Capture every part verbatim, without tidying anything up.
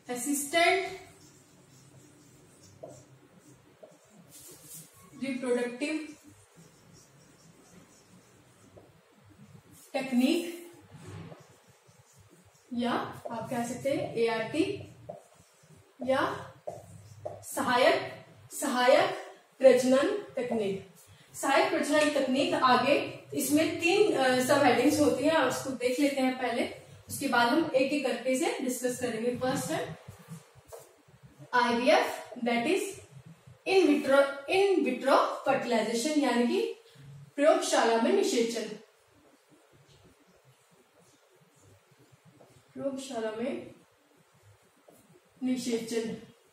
Assistant reproductive technique, या आप कह सकते हैं ए आर टी, या सहायक सहायक प्रजनन तकनीक। सहायक प्रजनन तकनीक, आगे इसमें तीन सब हेडिंग्स होती हैं, उसको देख लेते हैं पहले, उसके बाद हम एक एक करके इसे डिस्कस करेंगे। फर्स्ट है IVF, that is in vitro in vitro fertilisation, यानी कि प्रयोगशाला में निषेचन। प्रयोगशाला में निषेचन,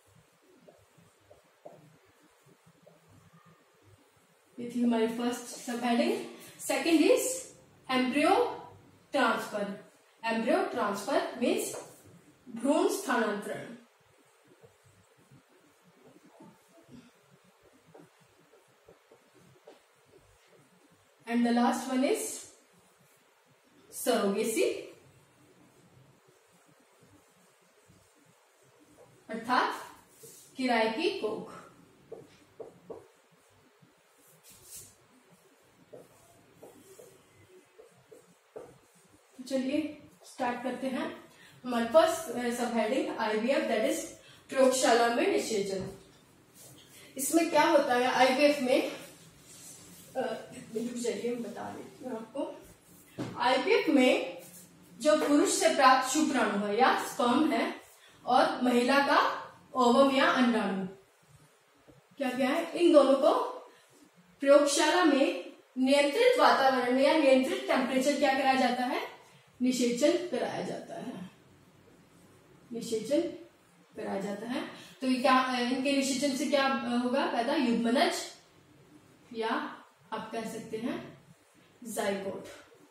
ये थी हमारी first sub heading. Second is embryo transfer. Embryo transfer means भ्रूण स्थानांतरण। And the last one is surrogacy, अर्थात किराए की कोख। चलिए स्टार्ट करते हैं। हमारे first sub heading IVF, that is प्रयोगशाला में निषेचन। इसमें क्या होता है आईवीएफ में, चलिए मैं बता देती हूँ आपको। आईवीएफ में जो पुरुष से प्राप्त शुक्राणु है या स्पर्म है और महिला का ओवम या अंडाणु, क्या क्या है, इन दोनों को प्रयोगशाला में नियंत्रित वातावरण में या नियंत्रित टेम्परेचर क्या कराया जाता है, निषेचन कराया जाता है। निषेचन कराया जाता है। तो ये क्या, इनके निषेचन से क्या होगा पैदा, युग्मनज या आप कह सकते हैं जाइगोट।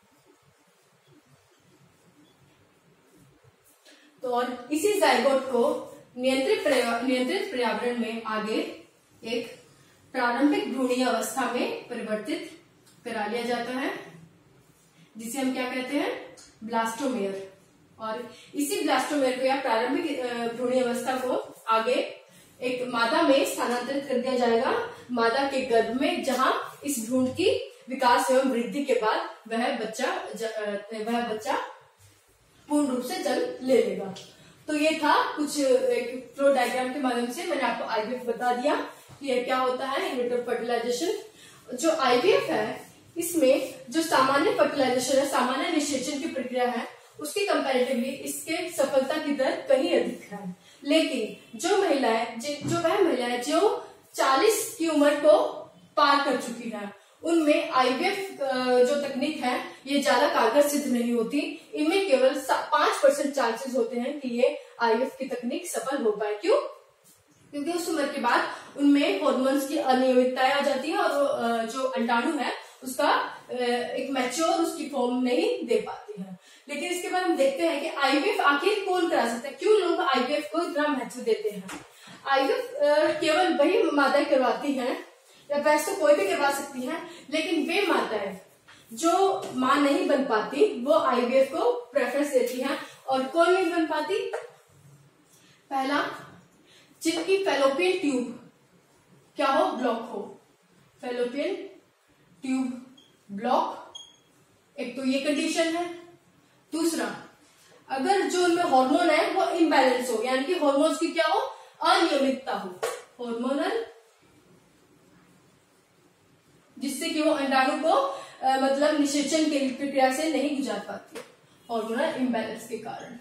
तो और इसी जाइगोट को नियंत्रित नियंत्रित पर्यावरण में आगे एक प्रारंभिक भ्रूणीय अवस्था में परिवर्तित करा लिया जाता है, जिसे हम क्या कहते हैं, ब्लास्टोमेयर। और इसी ब्लास्टोमेयर को या प्रारंभिक भ्रूणीय अवस्था को आगे एक मादा में स्थानांतरित कर दिया जाएगा, मादा के गर्भ में, जहां इस भ्रूण की विकास एवं वृद्धि के बाद वह बच्चा वह बच्चा पूर्ण रूप से जन्म ले लेगा। तो ये था कुछ एक फ्लो डायग्राम के माध्यम से मैंने आपको आईवीएफ बता दिया कि ये क्या होता है, इन विट्रो फर्टिलाइजेशन। जो आईवीएफ है इसमें जो सामान्य फर्टिलाइजेशन है, सामान्य निषेचन की प्रक्रिया है, उसके कंपैरेटिवली इसके सफलता की दर कहीं अधिक है। लेकिन जो महिलाएं जो वह महिलाएं जो चालीस की उम्र को पार कर चुकी है, उनमें आईवीएफ जो तकनीक है ये ज्यादा कारगर सिद्ध नहीं होती। इनमें केवल पांच परसेंट चांसेस होते हैं कि ये आईवीएफ की तकनीक सफल हो पाए। क्यों? क्योंकि उस उम्र के बाद उनमें हार्मोन्स की अनियमितताएं आ जाती है और जो अंडाणु है उसका एक मैच्योर उसकी फॉर्म नहीं दे पाती है। लेकिन इसके बाद हम देखते हैं कि आईवीएफ आखिर कौन करा सकता है, क्यों लोग आईवीएफ को इतना महत्व देते हैं। आईवीएफ केवल वही माताएं करवाती हैं, या वैसे तो कोई भी करवा सकती हैं, लेकिन वे माताएं जो मां नहीं बन पाती वो आईवीएफ को प्रेफरेंस देती हैं। और कौन नहीं बन पाती? पहला, जिनकी फैलोपियन ट्यूब क्या हो, ब्लॉक हो, फैलोपियन ट्यूब ब्लॉक, एक तो ये कंडीशन है। दूसरा, अगर जो उनमें हार्मोन है वो इम्बैलेंस हो, यानी कि हार्मोन्स की क्या हो, अनियमितता हो, हार्मोनल, जिससे कि वो अंडाणु को आ, मतलब निषेचन की प्रक्रिया से नहीं गुजार पाती, हार्मोनल इम्बैलेंस के कारण।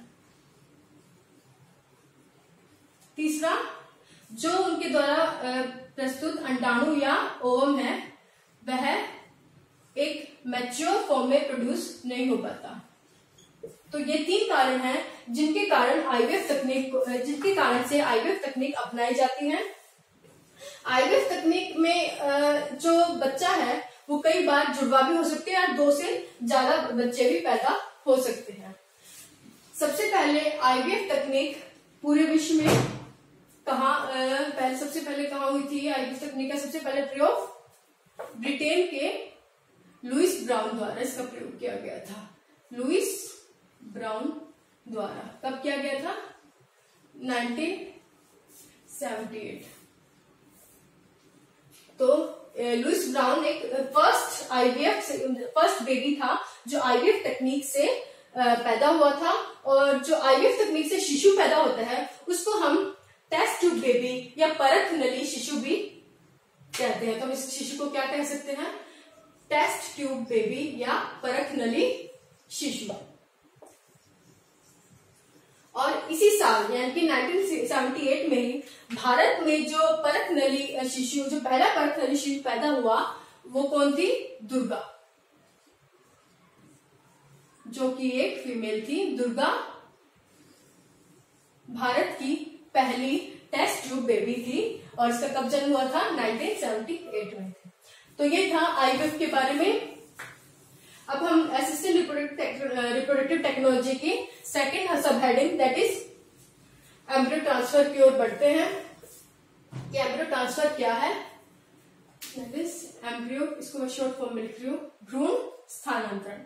तीसरा, जो उनके द्वारा प्रस्तुत अंडाणु या ओवम है वह एक मैच्योर फॉर्म में प्रोड्यूस नहीं हो पाता। तो ये तीन कारण हैं जिनके कारण आईवीएफ तकनीक जिनके कारण से आईवीएफ तकनीक अपनाई जाती है। आईवीएफ तकनीक में जो बच्चा है वो कई बार जुड़वा भी हो सकते हैं और दो से ज्यादा बच्चे भी पैदा हो सकते हैं। सबसे पहले आईवीएफ तकनीक पूरे विश्व में कहा पहले सबसे पहले कहाँ हुई थी? आईवीएफ तकनीक का सबसे पहले प्रयोग ब्रिटेन के लुइस ब्राउन द्वारा इसका प्रयोग किया गया था। लुइस ब्राउन द्वारा कब किया गया था? Nineteen seventy eight. तो लुइस ब्राउन एक फर्स्ट आईवीएफ फर्स्ट बेबी था जो आईवीएफ टेक्निक से पैदा हुआ था, और जो आईवीएफ तकनीक से शिशु पैदा होता है उसको हम टेस्ट ट्यूब बेबी या परत नली शिशु भी कहते हैं। तो हम इस शिशु को क्या कह सकते हैं? टेस्ट ट्यूब बेबी या परत नली शिशु। और इसी साल यानी कि नाइनटीन सेवेंटी एट में ही भारत में जो परत नली शिशु, जो पहला परत नली शिशु पैदा हुआ वो कौन थी? दुर्गा, जो कि एक फीमेल थी। दुर्गा भारत की पहली टेस्ट ट्यूब बेबी थी और इसका कब जन्म हुआ था? नाइनटीन सेवेंटी एट में। तो ये था आईवीएफ के बारे में। अब हम असिस्टेड रिप्रोडक्टिव टेक्नोलॉजी की second sub heading that is embryo transfer की ओर बढ़ते हैं कि एम्ब्रियो ट्रांसफर क्या है। दैट इज एम्ब्रियो, इसको मैं शॉर्ट फॉर्म में लिख रही हूँ, भ्रूण स्थानांतरण।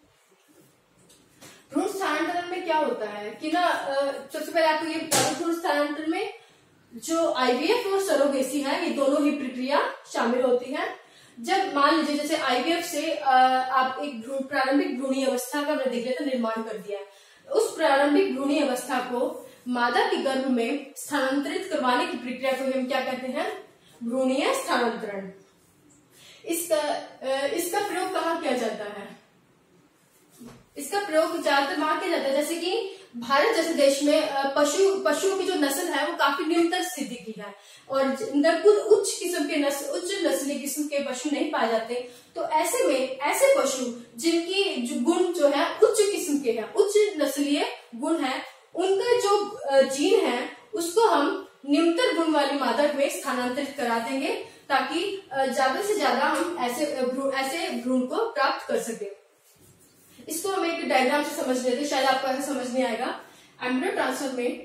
भ्रूण स्थानांतरण में क्या होता है कि ना, सबसे पहले आपको ये बता दूं, भ्रूण स्थानांतरण में जो आईवीएफ और सरोगेसी है ये दोनों ही प्रक्रिया शामिल होती है। जब मान लीजिए जैसे आईवीएफ से आप एक प्रारंभिक भ्रूणीय अवस्था का देख लेते निर्माण कर दिया है, उस प्रारंभिक भ्रूणीय अवस्था को मादा के गर्भ में स्थानांतरित करवाने की प्रक्रिया को हम क्या कहते हैं? भ्रूणीय स्थानांतरण। इसका इसका प्रयोग कहाँ किया जाता है? इसका प्रयोग ज्यादातर वहां किया जाता है जैसे कि भारत जैसे देश में पशु पशुओं की जो नस्ल है वो काफी निम्नतर स्थिति की है और बिल्कुल उच्च किस्म के नस्ल उच्च नस्ली किस्म के पशु नहीं पाए जाते। तो ऐसे में ऐसे पशु जिनकी जो गुण जो है उच्च किस्म के हैं, उच्च नस्लीय गुण है, उनका जो जीन है उसको हम निम्नतर गुण वाली मादा में स्थानांतरित करा देंगे ताकि ज्यादा से ज्यादा हम ऐसे ऐसे भ्रूण को प्राप्त कर सके। इसको हम एक डायग्राम से समझ लेते, शायद आपको ऐसे समझ नहीं आएगा। एम्ब्रियो ट्रांसफर में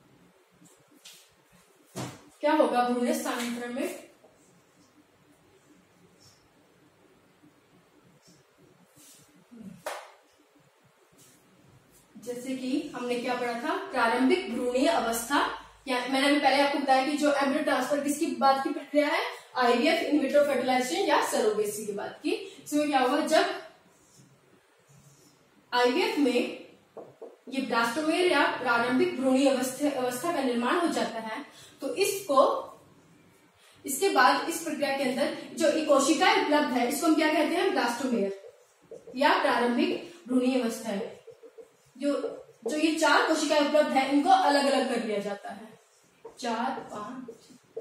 क्या होगा? भ्रूण स्थानांतरण में जैसे कि हमने क्या पढ़ा था, प्रारंभिक भ्रूणीय अवस्था, या मैंने अभी पहले आपको बताया कि जो एम्ब्रियो ट्रांसफर किसकी बात की प्रक्रिया है? आईवीएफ, इन विट्रो फर्टिलाइजेशन या सरोगेसी की बात की। इसमें क्या होगा? जब आईवीएफ में ये ब्लास्टोमेर या प्रारंभिक भ्रूणीय अवस्था अवस्था का निर्माण हो जाता है तो इसको इसके बाद इस प्रक्रिया के अंदर जो कोशिकाएं उपलब्ध है इसको हम क्या कहते हैं? ब्लास्टोमेर या प्रारंभिक भ्रूणीय अवस्था है। जो जो ये चार कोशिकाएं उपलब्ध है इनको अलग अलग कर लिया जाता है, चार पांच,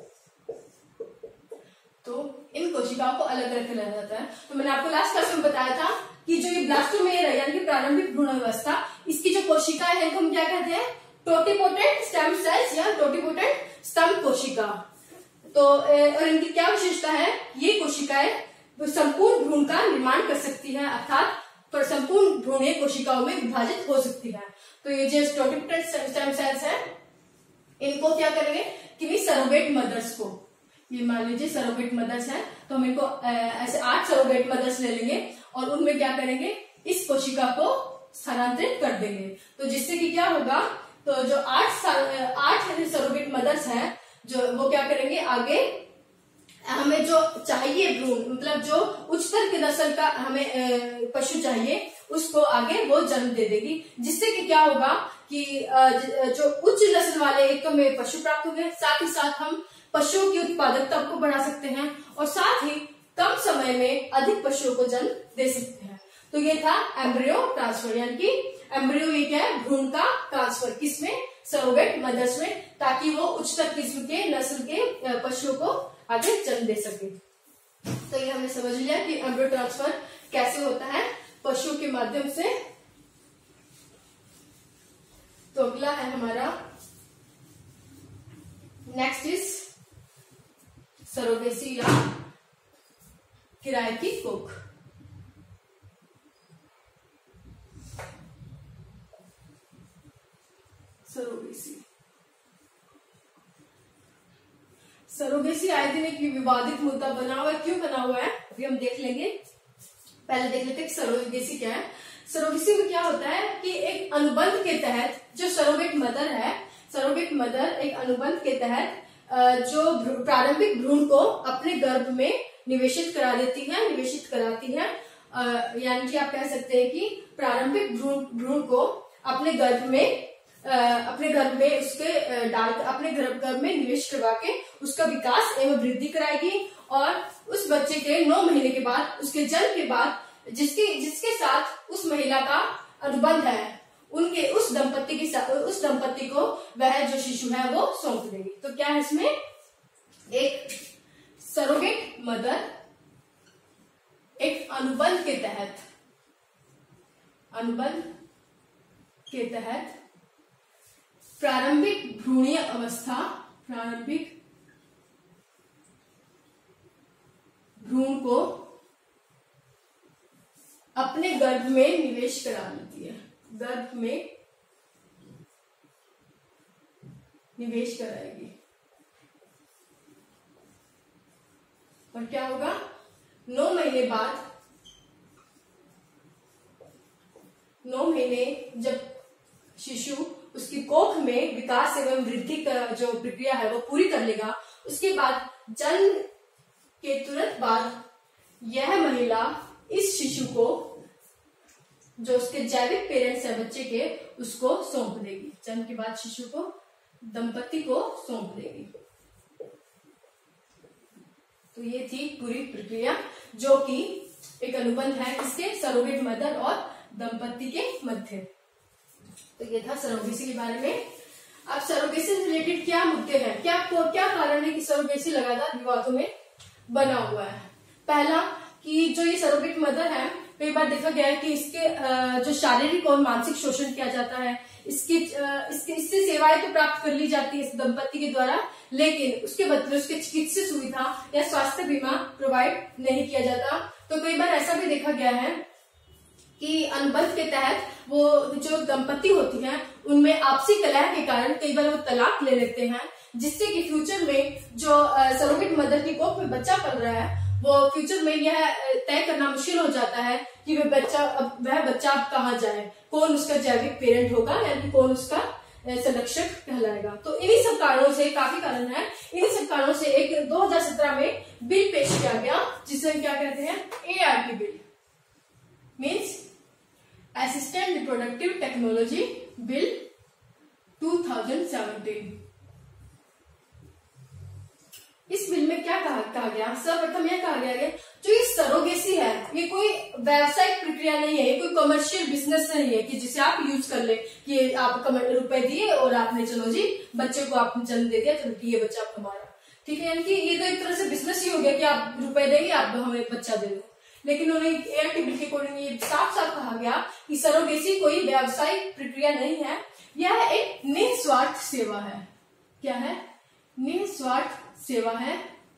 तो इन कोशिकाओं को अलग अलग कर लिया जाता है। तो मैंने आपको लास्ट क्लास में बताया था कि जो ये ब्लास्टोमेर है यानी कि प्रारंभिक भ्रूण अवस्था, इसकी जो कोशिकाएं हैं इनको हम क्या कहते हैं? टोटिपोटेंट स्टेम सेल्स या टोटिपोटेंट स्तंभ कोशिका। तो और इनकी क्या विशेषता है? ये कोशिकाएं संपूर्ण भ्रूण का निर्माण कर सकती है, अर्थात पर संपूर्ण भ्रूणीय कोशिकाओं में विभाजित हो सकती है। तो ये जो टोटिपोटेंट स्टेम सेल्स है इनको क्या करेंगे कि सरोगेट मदर्स को, ये मान लीजिए सरोगेट मदर्स है तो हम इनको ऐसे आठ सरोगेट मदर्स ले लेंगे और उनमें क्या करेंगे? इस कोशिका को स्थानांतरित कर देंगे। तो जिससे कि क्या होगा? तो जो आठ आठ सरोगेट मदर्स हैं जो वो क्या करेंगे? आगे हमें जो चाहिए भ्रूण, मतलब जो उच्चतर की नस्ल का हमें पशु चाहिए उसको आगे वो जन्म दे देगी, जिससे कि क्या होगा कि जो उच्च नस्ल वाले एक तो हमें पशु प्राप्त होंगे, साथ ही साथ हम पशुओं की उत्पादकता को बढ़ा सकते हैं और साथ ही कम समय में अधिक पशुओं को जन्म दे सकते हैं। तो ये था एम्ब्रियो ट्रांसफर, यानी कि एम्ब्रियो ये क्या है? भ्रूण का ट्रांसफर, किसमें? सरोगेट मदर्स में, ताकि वो उच्चतर किस्म के नस्ल के पशुओं को आगे जन्म दे सके। तो ये हमने समझ लिया कि एम्ब्रियो ट्रांसफर कैसे होता है, पशुओं के माध्यम से। तो अगला है हमारा नेक्स्ट इज सरोगेसी या किराए की कोख। सरोगेसी सरोगेसी आए दिन एक विवादित मुद्दा बना हुआ है। क्यों बना हुआ है अभी हम देख लेंगे। पहले देख लेते हैं कि सरोगेसी क्या है। सरोगेसी में क्या होता है कि एक अनुबंध के तहत जो सरोगेट मदर है सरोगेट मदर एक अनुबंध के तहत जो प्रारंभिक भ्रूण को अपने गर्भ में निवेशित करा देती है, निवेशित कराती है। यानी कि आप कह सकते हैं कि प्रारंभिक भ्रूण भ्रूण को अपने गर्भ में अपने गर्भ में उसके डाल अपने गर्भ में निवेश करवा के उसका विकास एवं वृद्धि कराएगी और उस बच्चे के नौ महीने के बाद, उसके जन्म के बाद जिसके जिसके साथ उस महिला का अनुबंध है, उनके उस दंपति के साथ उस दंपति को वह जो शिशु है वो सौंप देगी। तो क्या है इसमें, एक सरोगेट मदर एक अनुबंध के तहत अनुबंध के तहत प्रारंभिक भ्रूणीय अवस्था प्रारंभिक भ्रूण को अपने गर्भ में निवेश करा लेती है, गर्भ में निवेश कराएगी। और क्या होगा, नौ महीने बाद नौ महीने जब शिशु उसकी कोख में विकास एवं वृद्धि का जो प्रक्रिया है वो पूरी कर लेगा, उसके बाद जन्म के तुरंत बाद यह महिला इस शिशु को, जो उसके जैविक पेरेंट्स है बच्चे के, उसको सौंप देगी। जन्म के बाद शिशु को दंपति को सौंप देगी। तो ये थी पूरी प्रक्रिया जो कि एक अनुबंध है इसके सरोगेट मदर और दंपति के मध्य। तो ये था सरोगेसी के बारे में। अब सरोगेसी से रिलेटेड क्या मुद्दे हैं, क्या क्या कारण है कि सरोगेसी लगातार विवादों में बना हुआ है। पहला कि जो ये सरोगेट मदर है, कई बार देखा गया है कि इसके जो शारीरिक और मानसिक शोषण किया जाता है, इसकी इसके इससे सेवाएं तो प्राप्त कर ली जाती है इस दंपति के द्वारा, लेकिन उसके बदले उसके चिकित्सीय सुविधा या स्वास्थ्य बीमा प्रोवाइड नहीं किया जाता। तो कई बार ऐसा भी देखा गया है कि अनुबंध के तहत वो जो दंपति होती हैं उनमें आपसी कलह के कारण कई बार वो तलाक ले लेते हैं, जिससे कि फ्यूचर में जो सरोगेट मदर की कोख में बच्चा पल रहा है वो फ्यूचर में यह तय करना मुश्किल हो जाता है कि वह बच्चा अब वह बच्चा अब कहाँ जाए, कौन उसका जैविक पेरेंट होगा, यानी कौन उसका संरक्षक कहलाएगा। तो इन्हीं सब कारणों से, काफी कारण है, इन्हीं सब कारणों से एक दो हज़ार सत्रह में बिल पेश किया गया जिसे क्या कहते हैं, A R T bill, means assistant reproductive technology bill दो हज़ार सत्रह। इस बिल में क्या कहा, कहा गया, सर्वप्रथम यह कहा गया है जो ये सरोगेसी है ये कोई व्यावसायिक प्रक्रिया नहीं है, ये कोई कमर्शियल बिजनेस नहीं है कि जिसे आप यूज कर ले कि आप रुपए दिए और आपने चलो जी बच्चे को आपने जन्म दे दिया, चलो ये बच्चा आप हमारा, ठीक है। यानी कि ये तो एक तरह से बिजनेस ही हो गया कि आप रुपए देंगे आप हमें बच्चा दे दो। लेकिन उन्होंने ए आर टी बिल के अकॉर्डिंग ये साफ साफ कहा गया कि सरोगेसी कोई व्यावसायिक प्रक्रिया नहीं है, यह एक निस्वार्थ सेवा है। क्या है, निस्वार्थ सेवा है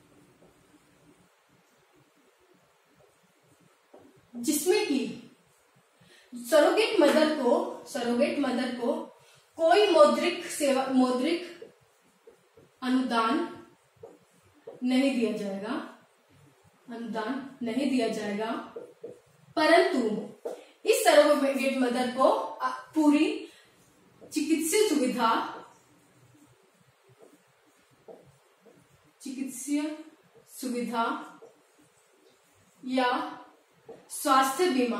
जिसमें कि सरोगेट मदर को सरोगेट मदर को कोई मौद्रिक सेवा मौद्रिक अनुदान नहीं दिया जाएगा अनुदान नहीं दिया जाएगा परंतु इस सरोगेट मदर को पूरी चिकित्सीय सुविधा चिकित्सीय सुविधा या स्वास्थ्य बीमा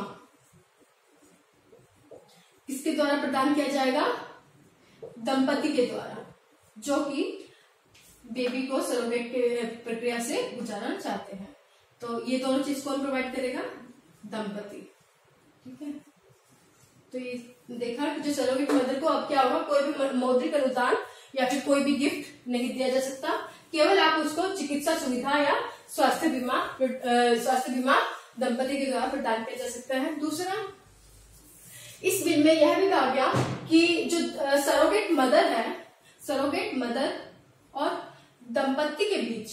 किसके द्वारा प्रदान किया जाएगा, दंपति के द्वारा, जो कि बेबी को सरोगेट प्रक्रिया से गुजारना चाहते हैं। तो ये दोनों चीज कौन प्रोवाइड करेगा, दंपति, ठीक है। तो ये देखा कि जो सरोगेट मदर को अब क्या होगा, कोई भी मौद्रिक अनुदान या फिर कोई भी गिफ्ट नहीं दिया जा सकता, केवल आप उसको चिकित्सा सुविधा या स्वास्थ्य बीमा स्वास्थ्य बीमा दंपति के द्वारा प्रदान किया जा सकता है। दूसरा, इस बिल में यह भी कहा गया कि जो सरोगेट मदर है, सरोगेट मदर और दंपति के बीच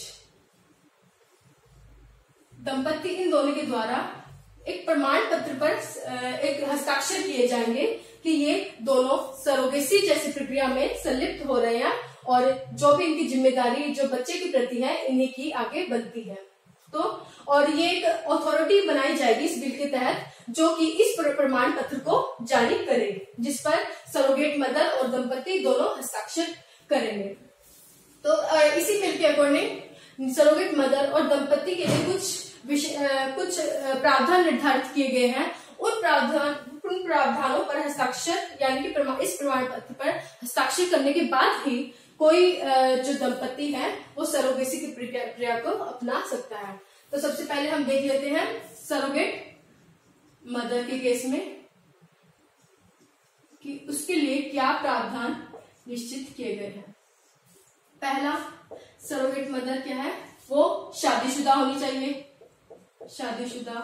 दंपति इन दोनों के द्वारा एक प्रमाण पत्र पर एक हस्ताक्षर किए जाएंगे कि ये दोनों सरोगेसी जैसी प्रक्रिया में संलिप्त हो रहे हैं और जो भी इनकी जिम्मेदारी जो बच्चे के प्रति है इन्हीं की आगे बनती है। तो और ये एक अथॉरिटी बनाई जाएगी इस बिल के तहत जो कि इस प्रमाण पत्र को जारी करे, जिस पर सरोगेट मदर और दंपति दोनों हस्ताक्षर करेंगे। तो इसी बिल के अकॉर्डिंग सरोगेट मदर और दंपति के लिए कुछ कुछ प्रावधान निर्धारित किए गए हैं। उन प्रावधान उन प्रावधानों पर हस्ताक्षर यानी कि प्रमा, इस प्रमाण पत्र पर हस्ताक्षर करने के बाद ही कोई जो दंपति है वो सरोगेसी की प्रक्रिया को अपना सकता है। तो सबसे पहले हम देख लेते हैं सरोगेट मदर के केस में कि उसके लिए क्या प्रावधान निश्चित किए गए हैं। पहला, सरोगेट मदर क्या है, वो शादीशुदा होनी चाहिए, शादीशुदा।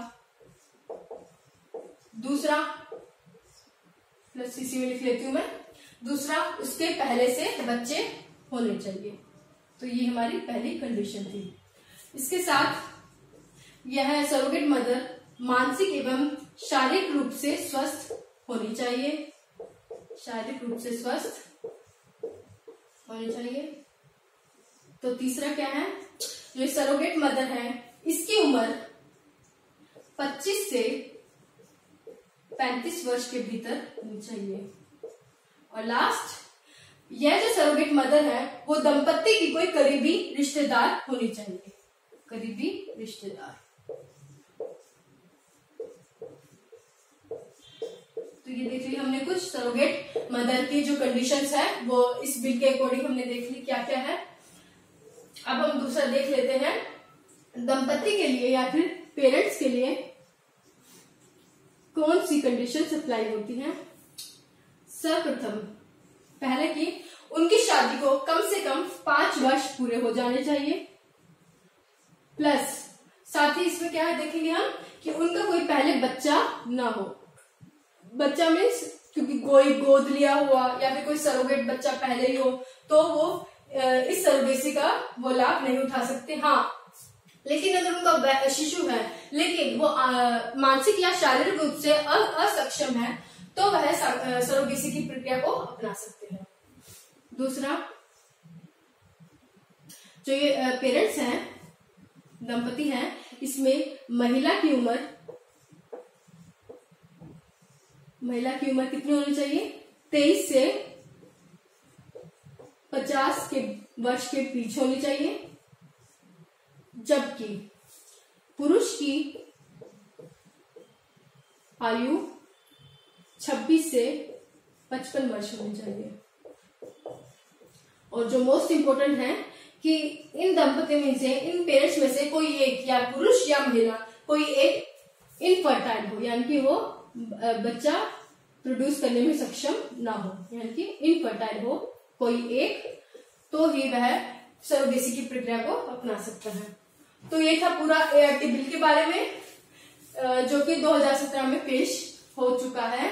दूसरा, प्लस इसी में लिख लेती हूं मैं, दूसरा उसके पहले से बच्चे होने चाहिए। तो ये हमारी पहली कंडीशन थी। इसके साथ यह सरोगेट मदर मानसिक एवं शारीरिक रूप से स्वस्थ होनी चाहिए, शारीरिक रूप से स्वस्थ होनी चाहिए। तो तीसरा क्या है, जो सरोगेट मदर है इसकी उम्र पच्चीस से पैंतीस वर्ष के भीतर होनी चाहिए। और लास्ट, यह जो सरोगेट मदर है वो दंपति की कोई करीबी रिश्तेदार होनी चाहिए, करीबी रिश्तेदार। तो ये देख ली हमने कुछ सरोगेट मदर की जो कंडीशंस है वो इस बिल के अकॉर्डिंग हमने देख ली क्या क्या है। अब हम दूसरा देख लेते हैं, दंपति के लिए या फिर पेरेंट्स के लिए कौन सी कंडीशन अप्लाई होती हैं। सर्वप्रथम पहले कि उनकी शादी को कम से कम पांच वर्ष पूरे हो जाने चाहिए, प्लस साथ ही इसमें क्या है देखेंगे हम कि उनका कोई पहले बच्चा ना हो। बच्चा मीन्स क्योंकि कोई गोद लिया हुआ या फिर कोई सरोगेट बच्चा पहले ही हो तो वो इस सरोगेसी का वो लाभ नहीं उठा सकते। हाँ, लेकिन अगर उनका शिशु है लेकिन वो मानसिक या शारीरिक रूप से असक्षम है तो वह सरोगेसी की प्रक्रिया को अपना सकते हैं। दूसरा, जो ये पेरेंट्स हैं, दंपति हैं, इसमें महिला की उम्र महिला की उम्र कितनी होनी चाहिए, तेईस से पचास के वर्ष के बीच होनी चाहिए, जबकि पुरुष की आयु छब्बीस से पचपन वर्ष होनी चाहिए। और जो मोस्ट इंपोर्टेंट है कि इन दंपति में से इन पेरेंट्स में से कोई एक या पुरुष या महिला कोई एक इनफर्टाइल हो, यानी कि वो बच्चा प्रोड्यूस करने में सक्षम ना हो, यानी कि इनफर्टाइल हो कोई एक, तो ही वह सरोगेसी की प्रक्रिया को अपना सकता है। तो ये था पूरा एआरटी बिल के बारे में जो कि दो हज़ार सत्रह में पेश हो चुका है।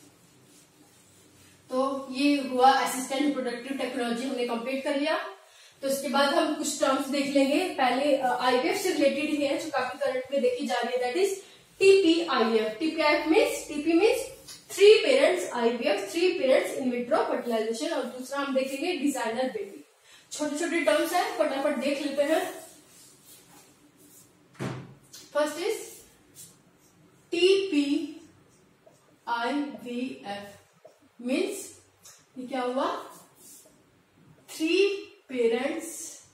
तो ये हुआ असिस्टेंट रिप्रोडक्टिव टेक्नोलॉजी हमने कंप्लीट कर लिया। तो इसके बाद हम कुछ टर्म्स देख लेंगे। पहले आईवीएफ से रिलेटेड ही है जो काफी करंट में देखी जा रही है, that is TP IVF. TP IVF means TP means three parents IVF, three parents in vitro fertilisation. और दूसरा हम देखेंगे डिजाइनर बेबी। छोटे छोटे टर्म्स है, फटाफट देख लेते हैं। फर्स्ट इज टीपी-आईवीएफ मीन्स ये क्या हुआ, three parents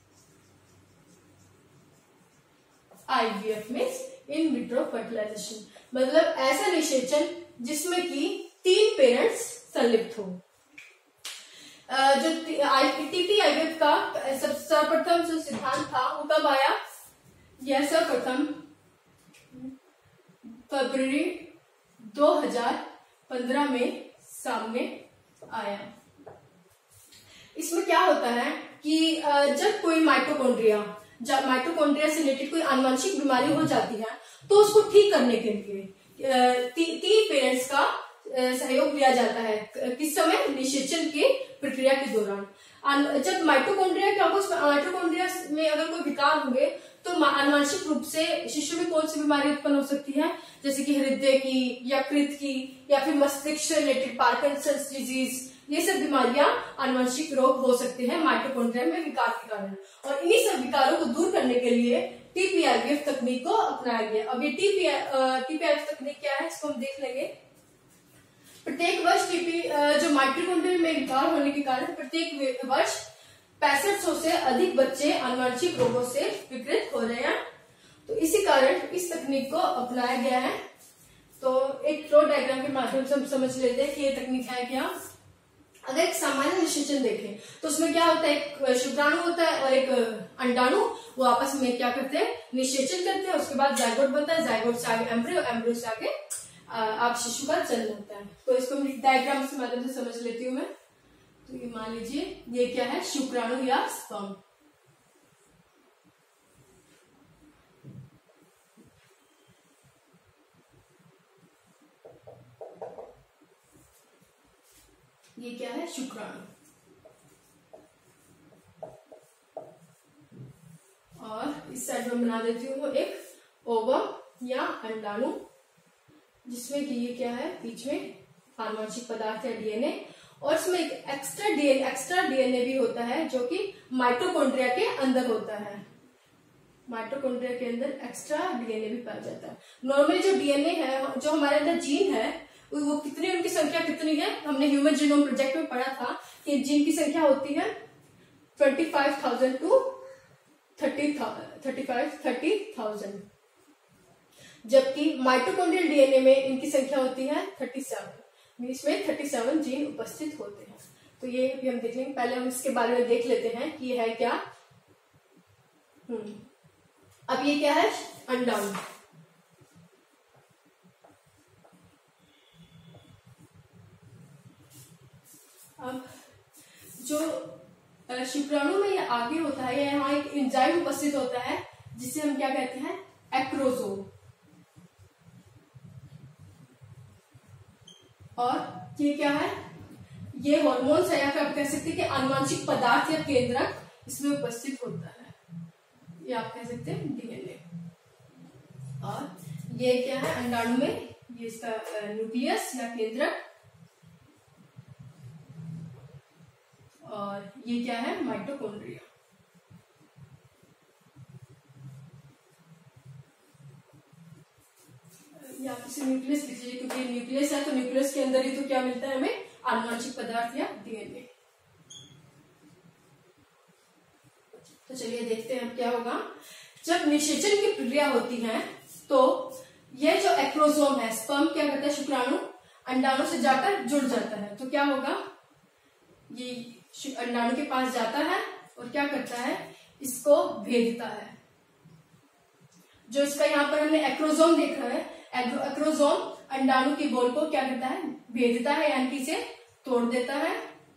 IVF means in vitro fertilisation, मतलब ऐसा निषेचन जिसमें कि तीन पेरेंट्स संलिप्त हो। जो टीपी-आईवीएफ का सर्वप्रथम जो सिद्धांत था वो कब आया, यह सर्वप्रथम फरवरी दो हज़ार पंद्रह में सामने आया। इसमें क्या होता है कि जब कोई माइटोकॉन्ड्रिया जब माइटोकॉन्ड्रिया से रिलेटेड कोई आनुवंशिक बीमारी हो जाती है तो उसको ठीक करने के लिए ती, तीन पेरेंट्स का सहयोग लिया जाता है। किस समय, निषेचन की प्रक्रिया के दौरान। जब माइटोकॉन्ड्रिया क्या होगा, माइटोकॉन्ड्रिया में अगर कोई विकार होंगे तो आनुवंशिक रूप से शिशु में कौन सी बीमारी उत्पन्न हो सकती है, जैसे कि हृदय की, यकृत की, या फिर मस्तिष्क से रिलेटेड पार्किंसंस डिजीज, ये सब बीमारियां आनुवंशिक रोग हो सकते हैं माइटोकॉन्ड्रिया में विकार के कारण। और इन्हीं सब विकारों को दूर करने के लिए T P I V F तकनीक को अपनाया गया। अब ये T P I V F तकनीक क्या है, इसको हम देख लेंगे। प्रत्येक वर्ष टीपी जो माइटोकॉन्ड्रिया में विकार होने के कारण प्रत्येक वर्ष पैंसठ सौ से अधिक बच्चे आनुवंशिक रोगों से विकृत हो रहे हैं। तो इसी कारण इस तकनीक को अपनाया गया है। तो एक फ्लो डायग्राम के माध्यम से हम समझ लेते हैं कि ये तकनीक है क्या। अगर एक सामान्य निषेचन देखें तो उसमें क्या होता है, एक शुक्राणु होता है और एक अंडाणु, वो आपस में क्या करते हैं, निषेचन करते हैं। उसके बाद जायगोट बनता है, जायगोट से आगे एम्ब्रियो, एम्ब्रियो से आगे आप शिशु का जन्म होता है। तो इसको डायग्राम के माध्यम से समझ लेती हूँ मैं। तो ये मान लीजिए ये क्या है, शुक्राणु या स्पर्म। ये क्या है, शुक्राणु। और इस साइड में बना देती हूँ एक ओवम या अंडाणु, जिसमें कि ये क्या है, बीच में आनुवंशिक पदार्थ है डीएनए, और इसमें एक एक्स्ट्रा डीएनए एक्स्ट्रा डीएनए भी होता है जो कि माइटोकॉन्ड्रिया के अंदर होता है। माइटोकॉन्ड्रिया के अंदर एक्स्ट्रा डीएनए भी पाया जाता है। नॉर्मली जो डीएनए है, जो हमारे अंदर जीन है, वो कितनी, उनकी संख्या कितनी है, हमने ह्यूमन जीनोम प्रोजेक्ट में पढ़ा था कि जीन की संख्या होती है twenty five thousand to thirty thirty five thirty thousand, जबकि माइटोकॉन्ड्रियल डीएनए में इनकी संख्या होती है थर्टी सेवन। इसमें थर्टी सेवन जीन उपस्थित होते हैं। तो ये भी हम देख लेंगे। पहले हम इसके बारे में देख लेते हैं कि ये है क्या। हम्म अब ये क्या है, अंडाणु। अब जो शुक्राणु में ये आगे होता है, यहाँ एक एंजाइम उपस्थित होता है जिसे हम क्या कहते हैं, एक्रोसोम। और ये क्या है, ये हार्मोन्स है, या फिर आप कह सकते हैं कि आनुवंशिक पदार्थ या केंद्रक इसमें उपस्थित होता है, ये आप कह सकते हैं डीएनए। और ये क्या है, अंडाणु में ये इसका न्यूक्लियस या केंद्रक, और ये क्या है, माइटोकॉन्ड्रिया। या किसी न्यूक्लियस लिख लीजिए, क्योंकि न्यूक्लियस है तो न्यूक्लियस के अंदर ही तो क्या मिलता है हमें, आनुवंशिक पदार्थ या डीएनए। तो चलिए देखते हैं अब क्या होगा। जब निषेचन की प्रक्रिया होती है तो ये जो एक्रोसोम है, स्पर्म क्या करता है, शुक्राणु अंडाणु से जाकर जुड़ जाता है। तो क्या होगा, ये अंडाणु के पास जाता है और क्या करता है, इसको भेदता है। जो इसका यहाँ पर हमने एक्रोसोम देखा है, एक्रोसोम अंडाणु की बोल को क्या करता है, भेदता है, यानी कि इसे तोड़ देता है,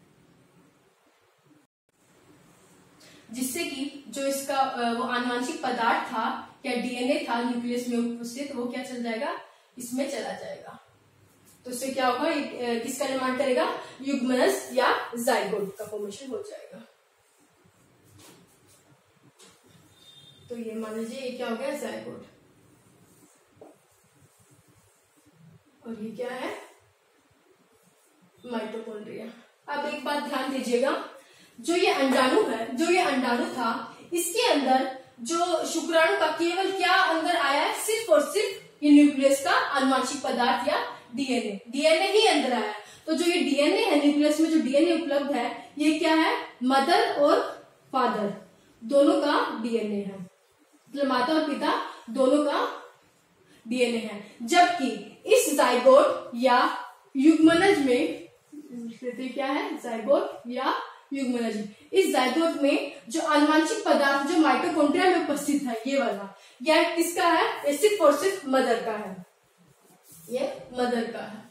जिससे कि जो इसका वो आनुवंशिक पदार्थ था या डीएनए था न्यूक्लियस में उपस्थित, वो क्या चल जाएगा, इसमें चला जाएगा। तो इससे क्या होगा, किसका निर्माण करेगा, युग्मनज या जाइगोट का फॉर्मेशन हो जाएगा। तो ये मान लीजिए ये क्या हो गया, जाइगोट। और ये क्या है, माइटोकॉन्ड्रिया। अब एक बात ध्यान दीजिएगा, जो ये अंडाणु है, जो ये अंडाणु था, इसके अंदर जो शुक्राणु का केवल क्या अंदर आया है, सिर्फ और सिर्फ ये न्यूक्लियस का आनुवंशिक पदार्थ या डीएनए, डीएनए ही अंदर आया है। तो जो ये डीएनए है, न्यूक्लियस में जो डीएनए उपलब्ध है, ये क्या है, मदर और फादर दोनों का डीएनए है, मतलब माता और पिता दोनों का डीएनए है। जबकि इस जाइगोट या युग्मनज में क्या है, जाइगोट या युग्मनज, इस जाइगोट में जो आनुवंशिक पदार्थ जो माइटोकॉन्ड्रिया में उपस्थित है, ये वाला, यह किसका है, ये सिर्फ और सिर्फ मदर का है, ये मदर का है।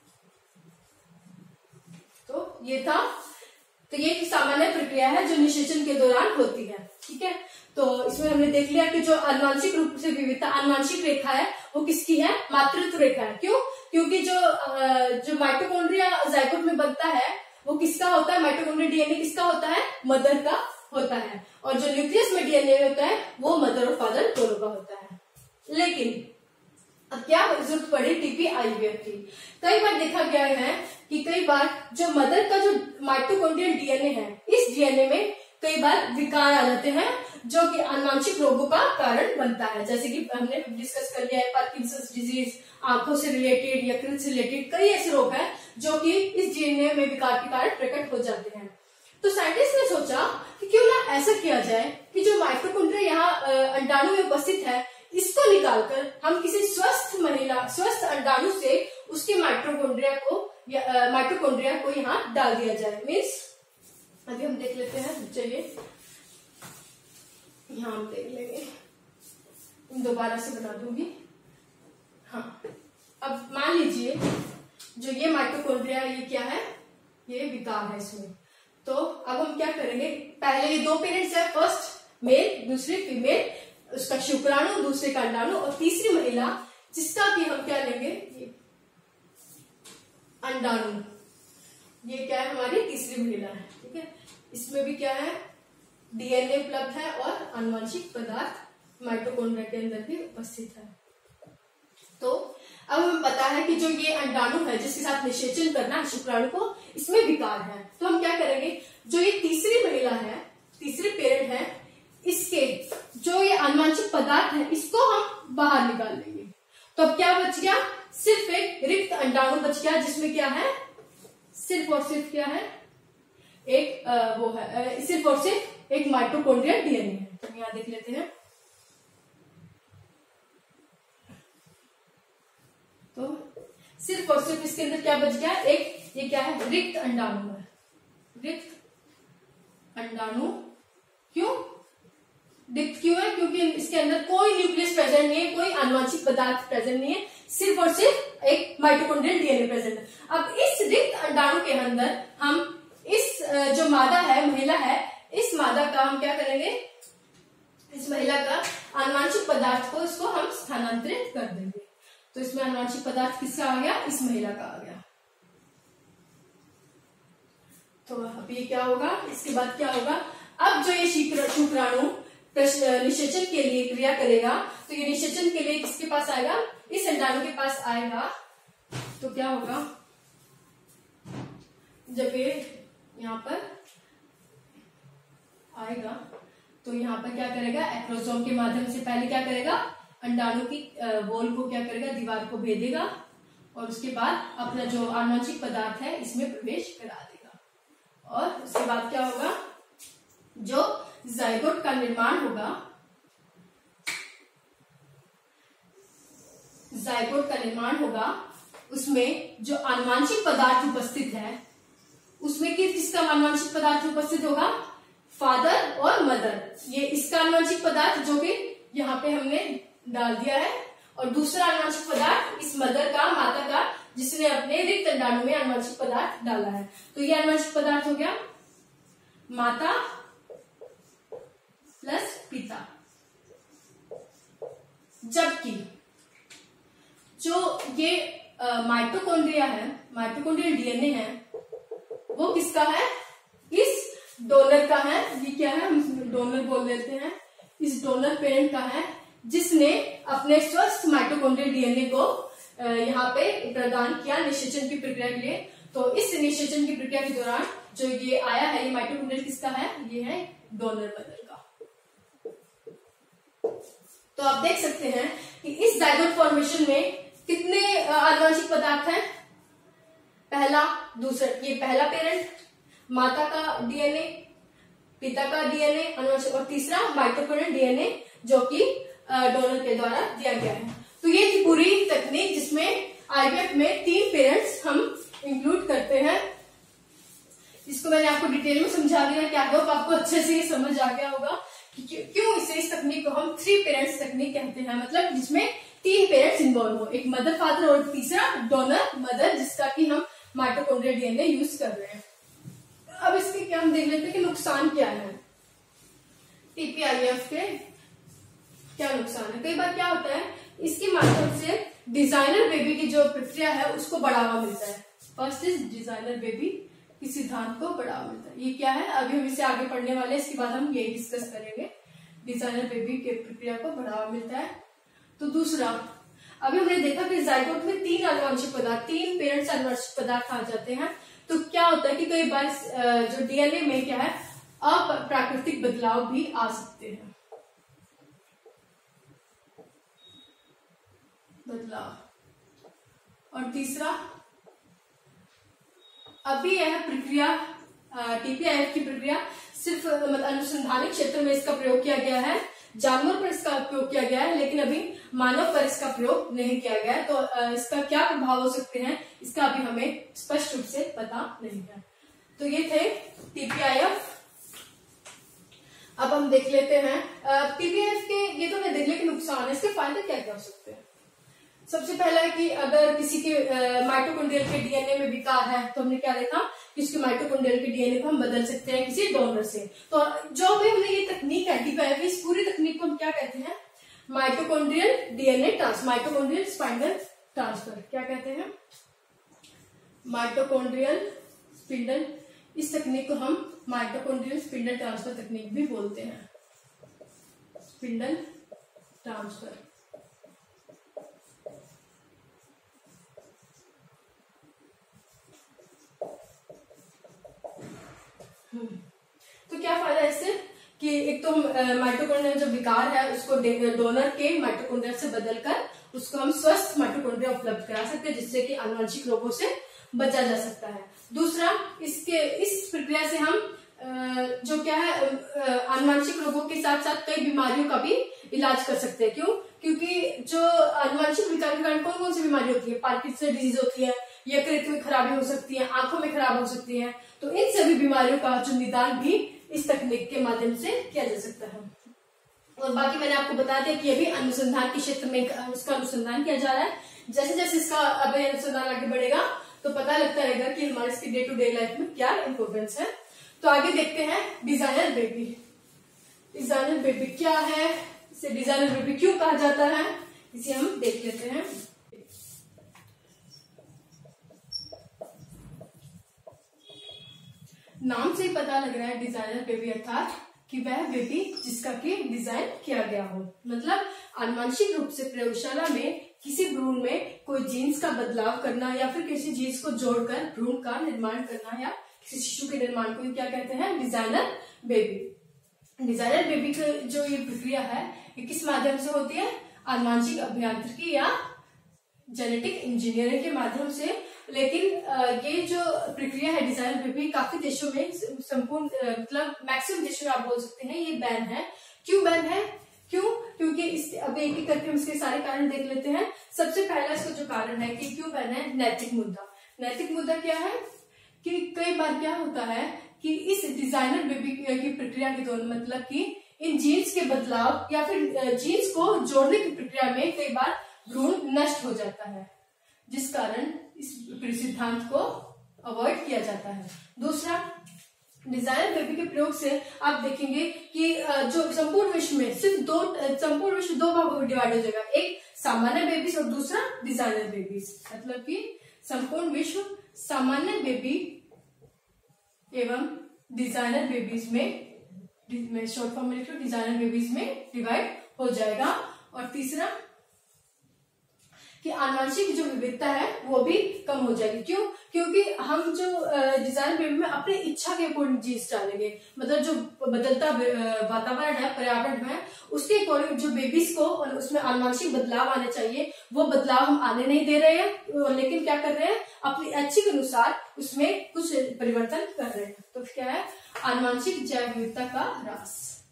तो ये था, तो ये एक सामान्य प्रक्रिया है जो निषेचन के दौरान होती है। ठीक है, तो इसमें हमने देख लिया कि जो आनुवंशिक रूप से विविधता, आनुवंशिक रेखा है, वो किसकी है, मातृत्व रेखा है। क्यों, क्योंकि जो जो माइटोकॉन्ड्रिया जाइगोट में बनता है, वो किसका होता है, माइटोकॉन्ड्रिया डीएनए किसका होता है, मदर का होता है। और जो न्यूक्लियस में डीएनए होता है वो मदर और फादर दोनों का होता है। लेकिन अब क्या जरूरत पड़ी टीपी आईवीएफ की? कई बार देखा गया है कि कई बार जो मदर का जो माइटोकॉन्ड्रियल डीएनए है, इस डीएनए में कई बार विकार आ जाते हैं जो कि अनुवांशिक रोगों का कारण बनता है। जैसे कि हमने डिस्कस कर लिया है पार्किंसंस डिजीज, आंखों से रिलेटेड, यकृत से रिलेटेड कई ऐसे रोग हैं जो कि इस डीएनए में विकार के कारण प्रकट हो जाते हैं। तो साइंटिस्ट ने सोचा कि क्यों ना ऐसा किया जाए कि जो माइटोकॉन्ड्रिया यहाँ अंडाणु में उपस्थित है, इसको निकालकर हम किसी स्वस्थ महिला, स्वस्थ अंडाणु से उसके माइटोकॉन्ड्रिया को या माइटोकॉन्ड्रिया को यहाँ डाल दिया जाए। मीन्स अभी हम देख लेते हैं, चलिए यहाँ हम देख लेंगे, दोबारा से बना दूंगी। हाँ, अब मान लीजिए जो ये माइटोकॉन्ड्रिया, ये क्या है, ये विकार है इसमें। तो अब हम क्या करेंगे, पहले ये दो पेरेंट्स है, फर्स्ट मेल दूसरी फीमेल, उसका शुक्राणु दूसरे का अंडाणु, और तीसरी महिला जिसका कि हम क्या लेंगे, ये अंडाणु, ये क्या है हमारी तीसरी महिला है। ठीक है, इसमें भी क्या है, डीएनए उपलब्ध है और आनुवंशिक पदार्थ माइटोकॉन्ड्रिया के अंदर भी उपस्थित है। तो अब हमें पता है कि जो ये अंडाणु है जिसके साथ निषेचन करना है शुक्राणु को, इसमें विकार है। तो हम क्या करेंगे, जो ये तीसरी महिला है, तीसरी पेरेंट है, इसके जो ये आनुवंशिक पदार्थ है इसको हम बाहर निकाल लेंगे। तो अब क्या बच गया, सिर्फ एक रिक्त अंडाणु बच गया जिसमें क्या है, सिर्फ और सिर्फ क्या है, एक आ, वो है, सिर्फ और सिर्फ एक माइटोकॉन्ड्रियल डीएनए है। तो यहां देख लेते हैं, तो सिर्फ और सिर्फ इसके अंदर क्या बच गया, एक ये क्या है, रिक्त अंडाणु है, रिक्त अंडाणु। क्यों रिक्त क्यों है, क्योंकि इसके अंदर कोई न्यूक्लियस प्रेजेंट नहीं है, कोई आनुवंशिक पदार्थ प्रेजेंट नहीं है, सिर्फ और सिर्फ एक माइटोकॉन्ड्रियल डीएनए प्रेजेंट है। अब इस रिक्त अंडाणु के अंदर हम इस जो मादा है, महिला है, इस मादा का हम क्या करेंगे, इस महिला का आनुवंशिक पदार्थ को इसको हम स्थानांतरित कर देंगे। तो इसमें आनुवंशिक पदार्थ किसका आ गया, इस महिला का आ गया। तो अब ये क्या होगा, इसके बाद क्या होगा, अब जो ये शुक्राणु निषेचन के लिए क्रिया करेगा, तो ये निषेचन के लिए किसके पास आएगा, इस अंडाणु के पास आएगा। तो क्या होगा, जब ये यहाँ पर आएगा तो यहाँ पर क्या करेगा, एक्रोसोम के माध्यम से पहले क्या करेगा, अंडाणु की वॉल को क्या करेगा, दीवार को भेदेगा, और उसके बाद अपना जो आनुवंशिक पदार्थ है इसमें प्रवेश करा देगा। और उसके बाद क्या होगा, जो जाइगोट का निर्माण होगा, जाइगोट का निर्माण होगा, उसमें जो आनुवंशिक पदार्थ उपस्थित है, उसमें किस किसका आनुवंशिक पदार्थ उपस्थित होगा, फादर और मदर। ये इसका आनुवंशिक पदार्थ जो कि यहाँ पे हमने डाल दिया है, और दूसरा आनुवंशिक पदार्थ इस मदर का, माता का, जिसने अपने रिक्त अंडाणु में आनुवंशिक पदार्थ डाला है। तो ये आनुवंशिक पदार्थ हो गया माता प्लस पिता। जबकि जो ये माइटोकॉन्ड्रिया है, माइटोकॉन्ड्रियल डीएनए है, वो किसका है, इस डोनर का है। ये क्या है, हम डोनर बोल देते हैं, इस डोनर पेरेंट का है, जिसने अपने स्वस्थ माइटोकॉन्ड्रियल डीएनए को यहाँ पे प्रदान किया निषेचन की प्रक्रिया के लिए। तो इस निषेचन की प्रक्रिया के दौरान जो ये आया है, ये माइटोकॉन्ड्रियल किसका है, ये है डोनर मदर का। तो आप देख सकते हैं कि इस जाइगोट फॉर्मेशन में कितने आनुवंशिक पदार्थ हैं, पहला, दूसरा, ये पहला पेरेंट, माता का डीएनए, पिता का डीएनए अनुवंशिक, और तीसरा माइटोकॉन्ड्रियल डीएनए जो कि डोनर के द्वारा दिया गया है। तो ये थी पूरी तकनीक जिसमें आईवीएफ में तीन पेरेंट्स हम इंक्लूड करते हैं। इसको मैंने आपको डिटेल में समझा दिया, क्या होगा आपको अच्छे से ये समझ आ गया होगा कि क्यों इसे, इस तकनीक को हम थ्री पेरेंट्स तकनीक कहते हैं, मतलब जिसमें तीन पेरेंट्स इन्वॉल्व हो, एक मदर फादर और तीसरा डोनर मदर, जिसका कि हम माइटोकॉन्ड्रियल डीएनए यूज कर रहे हैं। अब इसके क्या हम देख लेते हैं कि नुकसान क्या है, टीपी-आईवीएफ के क्या नुकसान है। कई बार क्या होता है, इसके माध्यम से डिजाइनर बेबी की जो प्रक्रिया है उसको बढ़ावा मिलता है। फर्स्ट इज डिजाइनर बेबी के सिद्धांत को बढ़ावा मिलता है। ये क्या है, अभी हम इसे आगे पढ़ने वाले हैं, इसके बाद हम यही डिस्कस करेंगे। डिजाइनर बेबी के प्रक्रिया को बढ़ावा मिलता है। तो दूसरा, अभी हमने देखा कि जायगोट में तीन आनुवंशिक पदार्थ, तीन पेरेंट्स आनुवंशिक पदार्थ आ जाते हैं। तो क्या होता है कि कई बार जो डीएनए में क्या है, अप्राकृतिक बदलाव भी आ सकते हैं, बदलाव। और तीसरा, अभी यह प्रक्रिया टीपी-आईवीएफ की प्रक्रिया सिर्फ मतलब अनुसंधानिक क्षेत्र में इसका प्रयोग किया गया है, जानवर पर इसका उपयोग किया गया है, लेकिन अभी मानव पर इसका प्रयोग नहीं किया गया है। तो इसका क्या प्रभाव हो सकते हैं, इसका अभी हमें स्पष्ट रूप से पता नहीं है। तो ये थे टीपी-आईवीएफ। अब हम देख लेते हैं टीपी-आईवीएफ के, ये तो हमने देख लिया कि नुकसान है, इसके फायदे क्या क्या हो सकते हैं। सबसे पहला है कि अगर किसी के माइटोकॉन्ड्रियल के डीएनए में विकार है, तो हमने क्या देखा कि उसके माइटोकॉन्ड्रियल के डीएनए को हम बदल सकते हैं किसी डोनर से। तो जो भी हमने ये तकनीक है टीपी-आईवीएफ, इस पूरी तकनीक को हम क्या कहते हैं, mitochondrial DNA trans mitochondrial spindle transfer, क्या कहते हैं, माइटोकॉन्ड्रियल स्पिंडल। इस तकनीक को हम माइटोकॉन्ड्रियल स्पिंडल ट्रांसफर तकनीक भी बोलते हैं, स्पिंडल ट्रांसफर। तो क्या फायदा है इससे कि एक तो माइटोकॉन्ड्रियल जो विकार है उसको डोनर के माइटोकॉन्ड्रिया से बदलकर उसको हम स्वस्थ माइटोकॉन्ड्रिया उपलब्ध करा सकते हैं, जिससे कि आनुवंशिक रोगों से बचा जा सकता है। दूसरा, इसके इस प्रक्रिया से हम जो क्या है आनुवंशिक रोगों के साथ साथ कई बीमारियों का भी इलाज कर सकते हैं। क्यों? क्योंकि जो आनुवंशिक विकार के कारण कौन कौन सी बीमारी होती है, पार्किंसन डिजीज होती है, यकृत में खराबी हो सकती है, आंखों में खराब हो सकती है। तो इन सभी बीमारियों का जो निदान भी इस तकनीक के माध्यम से किया जा सकता है। और बाकी मैंने आपको बता दिया कि अभी अनुसंधान के क्षेत्र में उसका अनुसंधान किया जा रहा है। जैसे जैसे इसका अभी अनुसंधान आगे बढ़ेगा तो पता लगता रहेगा कि हमारे इसकी डे टू डे लाइफ में क्या इम्पोर्टेंस है। तो आगे देखते हैं डिजाइनर बेबी। डिजाइनर बेबी क्या है, इसे डिजाइनर बेबी क्यों कहा जाता है, इसे हम देख लेते हैं। नाम से ही पता लग रहा है डिजाइनर बेबी अर्थात कि वह बेबी जिसका कि डिजाइन किया गया हो, मतलब आनुवंशिक रूप से प्रयोगशाला में किसी भ्रूण में कोई जीन्स का बदलाव करना या फिर किसी जीन्स को जोड़कर भ्रूण का निर्माण करना या किसी शिशु के निर्माण को क्या कहते हैं, डिजाइनर बेबी। डिजाइनर बेबी की जो ये प्रक्रिया है ये किस माध्यम से होती है, आनुवंशिक अभियांत्रिकी या जेनेटिक इंजीनियरिंग के माध्यम से। लेकिन ये जो प्रक्रिया है डिजाइनर बेबी काफी देशों में संपूर्ण मतलब मैक्सिमम देशों में आप बोल सकते हैं ये बैन है। क्यों बैन है? क्यों? क्योंकि इस अब एक एक करके हम इसके सारे कारण देख लेते हैं। सबसे पहला इसका जो कारण है कि क्यों बैन है, नैतिक मुद्दा। नैतिक मुद्दा क्या है कि कई बार क्या होता है कि इस डिजाइनर बेबी की प्रक्रिया के दौरान मतलब कि इन जीन्स के बदलाव या फिर जीन्स को जोड़ने की प्रक्रिया में कई बार भ्रूण नष्ट हो जाता है, जिस कारण इस सिद्धांत को अवॉइड किया जाता है। दूसरा, डिजाइनर बेबी के प्रयोग से आप देखेंगे कि जो संपूर्ण विश्व में सिर्फ दो संपूर्ण विश्व दो भागों में डिवाइड हो जाएगा, एक सामान्य बेबीज और दूसरा डिजाइनर बेबीज। मतलब कि संपूर्ण विश्व सामान्य बेबी एवं डिजाइनर बेबीज में, शॉर्ट फॉर्म में लिख लो, डिजाइनर बेबीज में डिवाइड हो जाएगा। और तीसरा कि आनुवंशिक जो विविधता है वो भी कम हो जाएगी। क्यों? क्योंकि हम जो डिजाइन बेबी में अपनी इच्छा के अकॉर्डिंग जीन्स डालेंगे, मतलब जो बदलता वातावरण है, पर्यावरण है, उसके अकॉर्डिंग जो बेबीज को उसमें आनुवंशिक बदलाव आने चाहिए वो बदलाव हम आने नहीं दे रहे हैं, लेकिन क्या कर रहे हैं, अपनी इच्छा के अनुसार उसमें कुछ परिवर्तन कर रहे हैं। तो क्या है, आनुवंशिक जैव विविधता का ह्रास,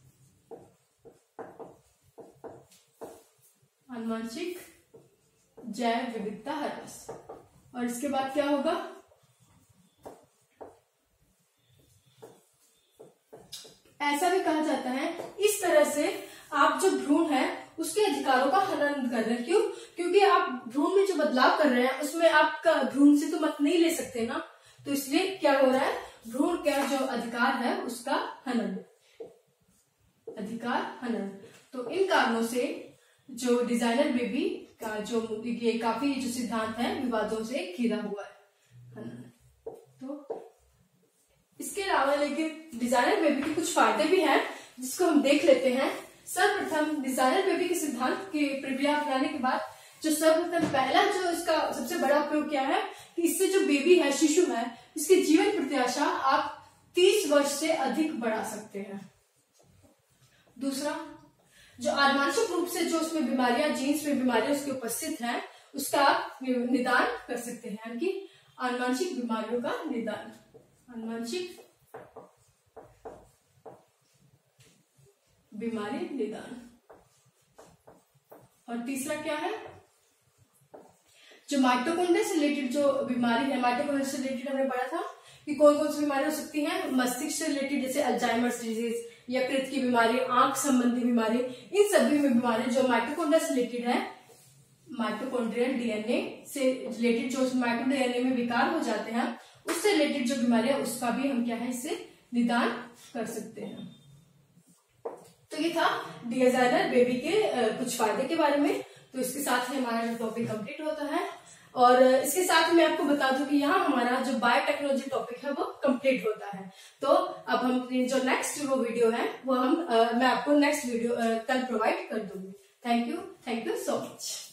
आनुवंशिक जैव विविधता ह्रास। और इसके बाद क्या होगा, ऐसा भी कहा जाता है इस तरह से आप जो भ्रूण है उसके अधिकारों का हनन कर रहे हैं। क्यों? क्योंकि आप भ्रूण में जो बदलाव कर रहे हैं उसमें आपका भ्रूण से तो मत नहीं ले सकते ना, तो इसलिए क्या हो रहा है, भ्रूण का जो अधिकार है उसका हनन, अधिकार हनन। तो इन कारणों से जो डिजाइनर बेबी का जो ये काफी जो सिद्धांत है विवादों से घिरा हुआ है। तो लेकिन डिजाइनर बेबी के कुछ फायदे भी हैं जिसको हम देख लेते हैं। सर्वप्रथम डिजाइनर बेबी के सिद्धांत की प्रक्रिया अपनाने के बाद जो सर्वप्रथम पहला जो इसका सबसे बड़ा उपयोग क्या है कि इससे जो बेबी है, शिशु है, इसकी जीवन प्रत्याशा आप तीस वर्ष से अधिक बढ़ा सकते हैं। दूसरा, जो आनुवंशिक रूप से जो उसमें बीमारियां, जीन्स में बीमारियां उसके उपस्थित हैं, उसका आप निदान कर सकते हैं, यानी कि आनुवंशिक बीमारियों का निदान, आनुवंशिक बीमारी निदान। और तीसरा क्या है, जो माइटोकॉन्ड्रिया से रिलेटेड जो बीमारी है, माइटोकॉन्ड्रिया से रिलेटेड हमने पढ़ा था कि कौन कौन सी बीमारी हो सकती है, मस्तिष्क से रिलेटेड जैसे अल्जाइमर्स डिजीज, यकृत की बीमारी, आंख संबंधी बीमारी, इन सभी में बीमारी जो माइटोकॉन्ड्रिया से रिलेटेड है, माइटोकॉन्ड्रियल डीएनए से रिलेटेड जो माइटो डीएनए में विकार हो जाते हैं, उससे रिलेटेड जो बीमारी है उसका भी हम क्या है, इससे निदान कर सकते हैं। तो ये था डिजाइनर बेबी के कुछ फायदे के बारे में। तो इसके साथ ही हमारा जो टॉपिक कंप्लीट होता है, और इसके साथ मैं आपको बता दूं कि यहाँ हमारा जो बायोटेक्नोलॉजी टॉपिक है वो कंप्लीट होता है। तो अब हम जो नेक्स्ट वो वीडियो है वो हम आ, मैं आपको नेक्स्ट वीडियो आ, कल प्रोवाइड कर दूंगी। Thank you, thank you so much.